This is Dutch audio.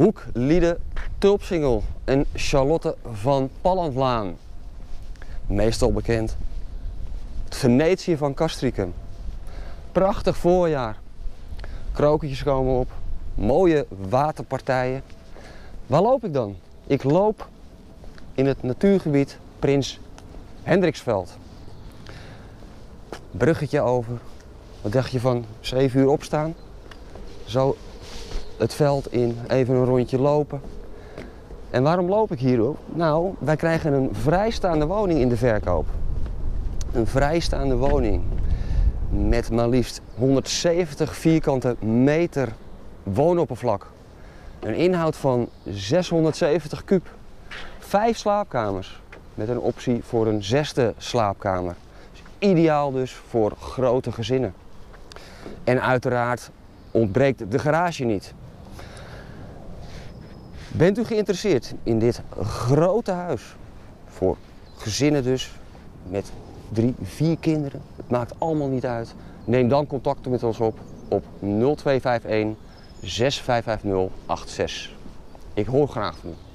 Hoek, Liede, Tulpsingel en Charlotte van Pallandlaan. Meestal bekend. Het Venetië van Castricum. Prachtig voorjaar. Krokuntjes komen op. Mooie waterpartijen. Waar loop ik dan? Ik loop in het natuurgebied Prins Hendriksveld. Bruggetje over. Wat dacht je van 7 uur opstaan? Zo het veld in, even een rondje lopen. En waarom loop ik hierop? Nou, wij krijgen een vrijstaande woning in de verkoop. Een vrijstaande woning met maar liefst 170 vierkante meter woonoppervlak. Een inhoud van 670 kuub. 5 slaapkamers met een optie voor een 6e slaapkamer. Dus ideaal dus voor grote gezinnen. En uiteraard ontbreekt de garage niet. Bent u geïnteresseerd in dit grote huis? Voor gezinnen dus, met 3, 4 kinderen. Het maakt allemaal niet uit. Neem dan contact met ons op 0251 655086. Ik hoor graag van u.